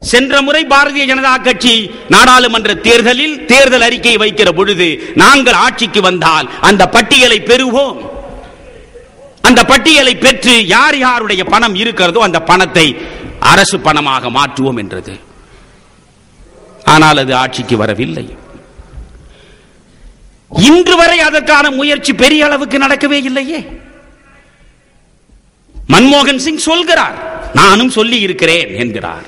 சென்ற முறை பாரதிய ஜனதா கட்சி நாடாளுமன்ற தேர்தலில் தேர்தல் அறிக்கை வைக்கிற பொழுது நாங்கள் ஆட்சிக்கு வந்தால் அந்த பட்டியலை பெறுவோம், அந்த பட்டியலை பெற்று யார் யாருடைய பணம் இருக்கிறதோ அந்த பணத்தை அரசு பணமாக மாற்றுவோம் என்றது. ஆனால் அது ஆட்சிக்கு வரவில்லை. இன்று வரை அதற்கான முயற்சி பெரிய அளவுக்கு நடக்கவே இல்லையே. மன்மோகன் சிங் சொல்கிறார், நானும் சொல்லி இருக்கிறேன் என்கிறார்.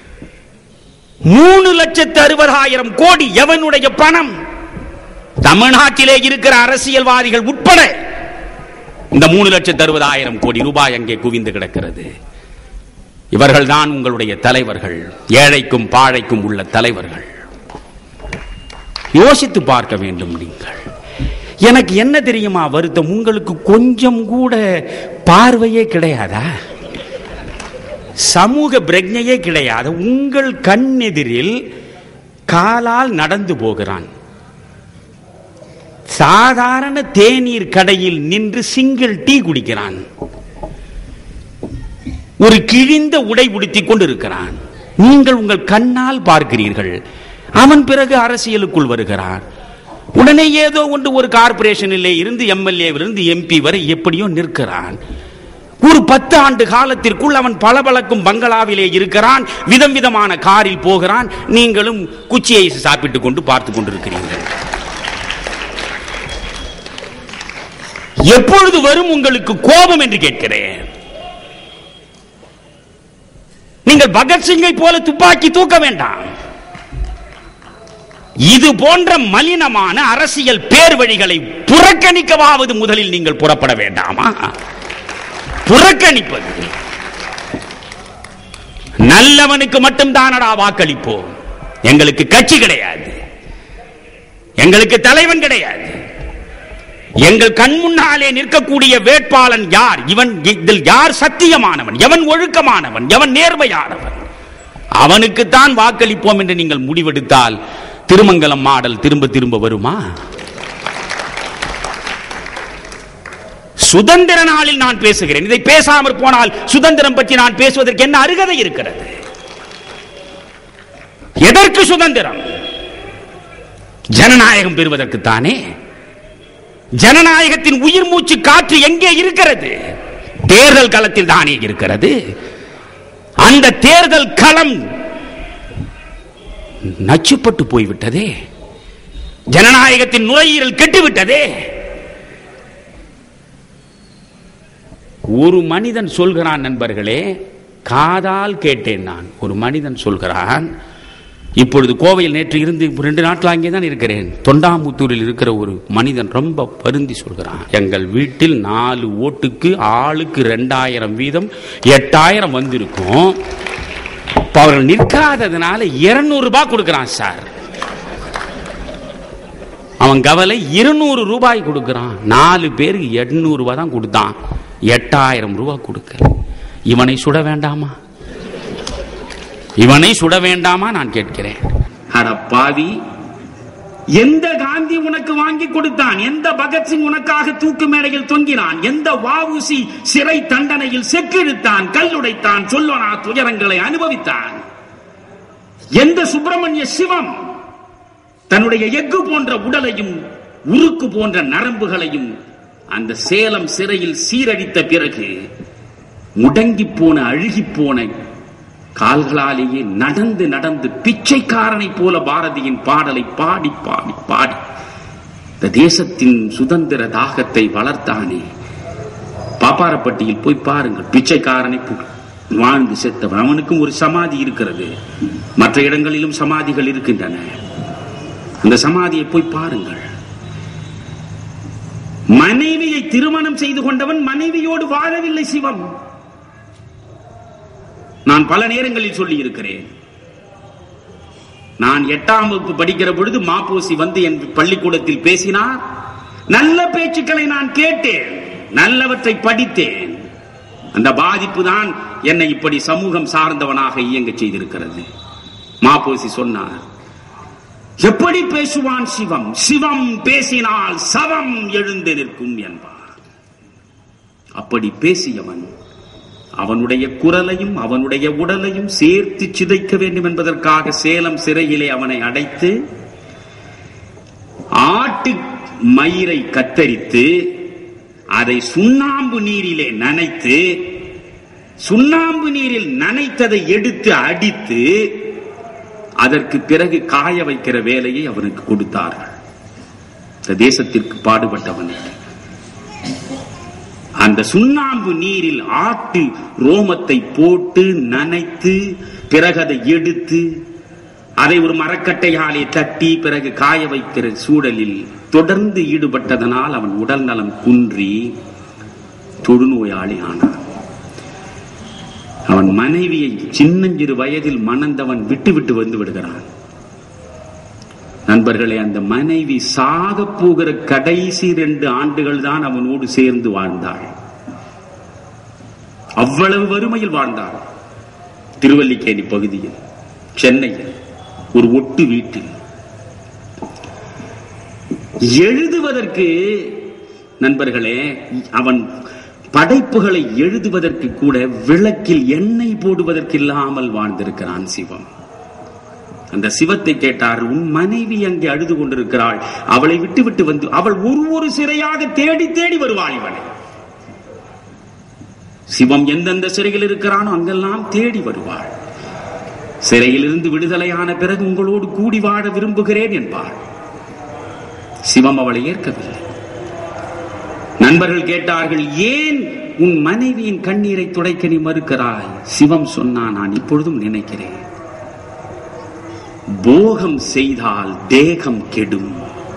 3,60,000 கோடி எவனுடைய பணம்? தமிழ்நாட்டிலே இருக்கிற அரசியல்வாதிகள் உட்பட இந்த 3,60,000 கோடி ரூபாய் அங்கே குவிந்து கிடக்கிறது. இவர்கள் தான் உங்களுடைய தலைவர்கள், ஏழைக்கும் பாழைக்கும் உள்ள தலைவர்கள். யோசித்து பார்க்க வேண்டும். நீங்கள் எனக்கு என்ன தெரியுமா வருத்தம், உங்களுக்கு கொஞ்சம் கூட பார்வையே கிடையாதா? சமூக பிரஜையே கிடையாது. உங்கள் கண்ணெதிரில் காலால் நடந்து போகிறான், சாதாரண தேநீர் கடையில் நின்று சிங்கிள் டீ குடிக்கிறான், ஒரு கிழிந்த உடை உடுத்திக் கொண்டு இருக்கிறான். நீங்கள் உங்கள் கண்ணால் பார்க்கிறீர்கள். அவன் பிறகு அரசியலுக்குள் வருகிறான். உடனே ஏதோ ஒன்று ஒரு கார்பரேஷனிலே இருந்து எம்எல்ஏவிலிருந்து எம்பி வரை எப்படியோ நிற்கிறான். ஒரு 10 ஆண்டு காலத்திற்குள் அவன் பளபளக்கும் பங்களாவிலே இருக்கிறான், விதம் விதமான காரில் போகிறான். நீங்களும் குச்சியை சாப்பிட்டுக் கொண்டு பார்த்துக் கொண்டிருக்கிறீர்கள். எப்பொழுது வரும் உங்களுக்கு கோபம் என்று கேட்கிறேன். நீங்கள் பகத்சிங்கை போல துப்பாக்கி தூக்க வேண்டாம். இது போன்ற மலினமான அரசியல் பேர் வழிகளை புறக்கணிக்கவாவது முதலில் நீங்கள் புறப்பட வேண்டாமா? புறக்கணிப்பது நல்லவனுக்கு மட்டும்தானடா வாக்களிப்போம். எங்களுக்கு கட்சி கிடையாது, எங்களுக்கு தலைவன் கிடையாது. எங்கள் கண் முன்னாலே நிற்கக்கூடிய வேட்பாளன் யார், இவன் இதில் யார் சத்தியமானவன், எவன் ஒழுக்கமானவன், எவன் நேர்மையானவன், அவனுக்குத்தான் வாக்களிப்போம் என்று நீங்கள் முடிவெடுத்தால் திருமங்கலம் மாடல் திரும்ப திரும்ப வருமா? சுதந்திர நாளில் நான் பேசுகிறேன். இதை பேசாமல் போனால் சுதந்திரம் பற்றி நான் பேசுவதற்கு என்ன அருகதை இருக்கிறது? எதற்கு சுதந்திரம்? ஜனநாயகம் பெறுவதற்குத்தானே. ஜனநாயகத்தின் உயிர் மூச்சு காற்று எங்கே இருக்கிறது? தேர்தல் களத்தில் தானே இருக்கிறது. அந்த தேர்தல் களம் நச்சுப்பட்டு போய்விட்டதே. ஜனநாயகத்தின் நுரையீரல் கெட்டுவிட்டதே. ஒரு மனிதன் சொல்கிறான், நண்பர்களே, காதால் கேட்டேன் நான். ஒரு மனிதன் சொல்கிறான், இப்பொழுது கோவையில் நேற்று இருந்து 2 நாட்கள் அங்கே தான் இருக்கிறேன். தொண்டாமுத்தூரில் இருக்கிற ஒரு மனிதன் ரொம்ப வருந்தி சொல்கிறான், எங்கள் வீட்டில் 4 ஓட்டுக்கு ஆளுக்கு 2000 வீதம் 8000 வந்திருக்கும். அவர்கள் நிற்காததுனால 200 ரூபாய் கொடுக்கிறான் சார். அவன் கவலை 200 ரூபாய் கொடுக்கிறான். 4 பேருக்கு 800 ரூபாய் தான் கொடுத்தான், 8000 ரூபாய் கொடுக்க. இவனை சுட வேண்டாமா? இவனை சுட வேண்டாமா நான் கேட்கிறேன். அட பாவி, எந்த காந்தி உனக்கு வாங்கி கொடுத்தான்? எந்த பகத்சிங் உனக்காக தூக்கு மேடையில் தொங்கினான்? எந்த வஉசி சிறை தண்டனையில் செக்கிழுத்தான், கல்லுடைத்தான், சொல்லனா துயரங்களை அனுபவித்தான்? எந்த சுப்பிரமணிய சிவம் தன்னுடைய எஃகு போன்ற உடலையும் உருக்கு போன்ற நரம்புகளையும் அந்த சேலம் சிறையில் சீரழித்த பிறகு முடங்கி போன அழுகி போன கால்களாலேயே நடந்து நடந்து பிச்சைக்காரனை போல பாரதியின் பாடலை பாடி பாடி பாடி இந்த தேசத்தின் சுதந்திர தாகத்தை வளர்த்தானே. பாப்பாரப்பட்டியில் போய் பாருங்கள், பிச்சைக்காரனை வாழ்ந்து செத்தவன், அவனுக்கும் ஒரு சமாதி இருக்கிறது. மற்ற இடங்களிலும் சமாதிகள் இருக்கின்றன. அந்த சமாதியை போய் பாருங்கள். மனைவியை திருமணம் செய்து கொண்டவன் மனைவியோடு வாழவில்லை சிவம். நான் பல நேரங்களில் சொல்லி இருக்கிறேன். நான் 8ஆம் வகுப்பு படிக்கிற பொழுது மாப்போசி வந்து என் பள்ளிக்கூடத்தில் பேசினார். நல்ல பேச்சுக்களை நான் கேட்டேன், நல்லவற்றை படித்தேன். அந்த பாதிப்பு தான் என்னை இப்படி சமூகம் சார்ந்தவனாக இயங்க செய்திருக்கிறது. மாப்போசி சொன்னார், எப்படி பேசுவான் சிவம், சிவம் பேசினால் சவம் எழுந்து நிற்கும் என்பார். அப்படி பேசியவன் அவனுடைய குரலையும் அவனுடைய உடலையும் சேர்த்து சிதைக்க வேண்டும் என்பதற்காக சேலம் சிறையிலே அவனை அடைத்து ஆட்டு மயிரை கத்தரித்து அதை சுண்ணாம்பு நீரிலே நனைத்து, சுண்ணாம்பு நீரில் நனைத்ததை எடுத்து அடித்து அதற்கு பிறகு காய வைக்கிற வேலையை அவனுக்கு கொடுத்தார்கள். இந்த தேசத்திற்கு பாடுபட்டவனுக்கு அந்த சுண்ணாம்பு நீரில் ஆட்டு ரோமத்தை போட்டு நனைத்து பிறகு அதை எடுத்து அதை ஒரு மரக்கட்டையாலே தட்டி பிறகு காய வைக்கிற சூழலில் தொடர்ந்து ஈடுபட்டதனால் அவன் உடல் நலம் குன்றி தொழுநோயாளி ஆனான். அவன் மனைவியை சின்னஞ்சிறு வயதில் மணந்தவன் விட்டு வந்து விடுகிறான். நண்பர்களே, அந்த மனைவி சாக போகிற கடைசி 2 ஆண்டுகள் தான் அவனோடு சேர்ந்து வாழ்ந்தாள். அவ்வளவு வறுமையில் வாழ்ந்தாள். திருவல்லிக்கேணி பகுதியில், சென்னையில் ஒரு ஒட்டு வீட்டில். எழுதுவதற்கு நண்பர்களே, அவன் படைப்புகளை எழுதுவதற்கு கூட விளக்கில் எண்ணெய் போடுவதற்கு இல்லாமல் வாழ்ந்திருக்கிறான் சிவம். அந்த சிவத்தை கேட்டார், உன் மனைவி அங்கே அழுது கொண்டிருக்கிறாள், அவளை விட்டு வந்து அவள் ஒரு சிறையாக தேடி தேடி வருவாள். இவனை சிவம் எந்தெந்த சிறையில் இருக்கிறானோ அங்கெல்லாம் தேடி வருவாள். சிறையில் இருந்து விடுதலையான பிறகு உங்களோடு கூடி வாழ விரும்புகிறேன் என்பாள். சிவம் அவளை ஏற்கவில்லை. நண்பர்கள் கேட்டார்கள், ஏன் உன் மனைவியின் கண்ணீரை துடைக்க நீ மறுக்கிறாய்? சிவம் சொன்னான், நான் இப்பொழுதும் நினைக்கிறேன், போகம் செய்தால் தேகம் கெடும்,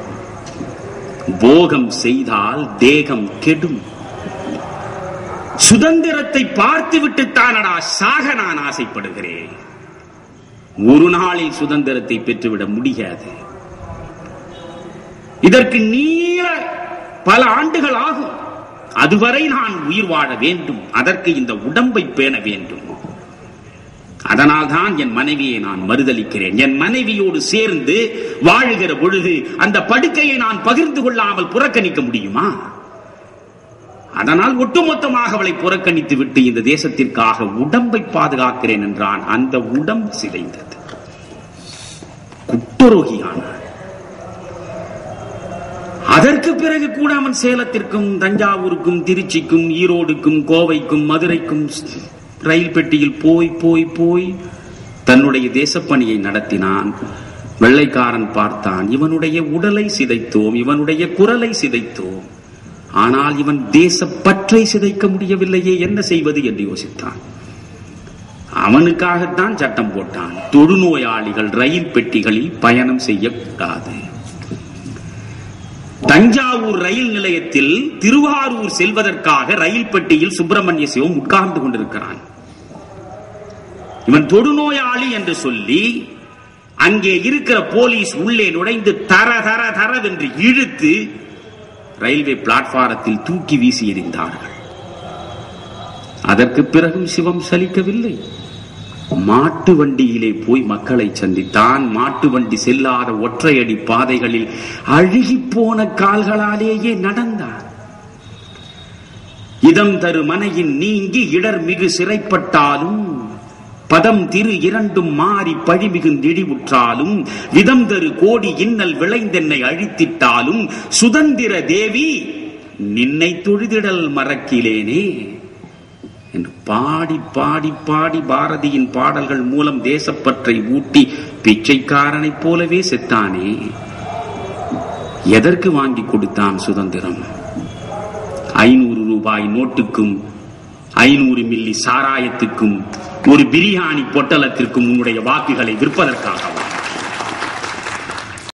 போகம் செய்தால் தேகம் கெடும். சுதந்திரத்தை பார்த்துவிட்டு தானடா சாக நான் ஆசைப்படுகிறேன். ஒரு நாளில் சுதந்திரத்தை பெற்றுவிட முடியாது. இதற்கு நீள பல ஆண்டுகள் ஆகும். அதுவரை நான் உயிர் வாழ வேண்டும். அதற்கு இந்த உடம்பை பேண வேண்டும். அதனால் தான் என் மனைவியை நான் மறுதலிக்கிறேன். என் மனைவியோடு சேர்ந்து வாழுகிற பொழுது அந்த படுக்கையை நான் பகிர்ந்து கொள்ளாமல் புறக்கணிக்க முடியுமா? அதனால் ஒட்டுமொத்தமாக அவளை புறக்கணித்து விட்டு இந்த தேசத்திற்காக உடம்பை பாதுகாக்கிறேன் என்றான். அந்த உடம்பு சிதைந்தது. குற்றரோகியானான். அதற்கு பிறகு கூட அவன் சேலத்திற்கும் தஞ்சாவூருக்கும் திருச்சிக்கும் ஈரோடுக்கும் கோவைக்கும் மதுரைக்கும் ரயில் பெட்டியில் போய் தன்னுடைய தேசப்பணியை நடத்தினான். வெள்ளைக்காரன் பார்த்தான், இவனுடைய உடலை சிதைத்தோம், இவனுடைய குரலை சிதைத்தோம், ஆனால் இவன் தேசப்பற்றை சிதைக்க முடியவில்லையே, என்ன செய்வது என்று யோசித்தான். அவனுக்காகத்தான் சட்டம் போட்டான். தொழுநோயாளிகள் ரயில் பெட்டிகளில் பயணம் செய்யக்கூடாது. தஞ்சாவூர் ரயில் நிலையத்தில் திருவாரூர் செல்வதற்காக ரயில் பெட்டியில் சுப்பிரமணிய சிவம் உட்கார்ந்து கொண்டிருக்கிறான். இவன் தொடுநோயாளி என்று சொல்லி அங்கே இருக்கிற போலீஸ் உள்ளே நுழைந்து தர தர தரவென்று இழுத்து ரயில்வே பிளாட்பாரத்தில் தூக்கி வீசி எறிந்தார்கள். அதற்கு பிறகும் சிவம் சலிக்கவில்லை. மாட்டு வண்டியிலே போய் மக்களை சந்தித்தான். மாட்டு வண்டி செல்லாத ஒற்றையடி பாதைகளில் அழுகி போன கால்களாலேயே நடந்தான். இதம் தரு மனையின் நீங்கி இடர் மிகு சிறைப்பட்டாலும், பதம் திரு இரண்டும் மாறி பழிமிகுந்திடிவுற்றாலும், விதம் தரு கோடி இன்னல் விளைந்தென்னை அழித்திட்டாலும், சுதந்திர தேவி நின்னை தொழுதிடல் மறக்கிலேனே என்று பாடி பாடி பாடி பாரதியின் பாடல்கள் மூலம் தேசப்பற்றை ஊட்டி பிச்சைக்காரனைப் போலவே செத்தானே. எதற்கு வாங்கி கொடுத்தான் சுதந்திரம்? 500 ரூபாய் நோட்டுக்கும் 500 மில்லி சாராயத்துக்கும் ஒரு பிரியாணி பொட்டலத்திற்கும் உன்னுடைய வாக்குகளை விற்பதற்காக.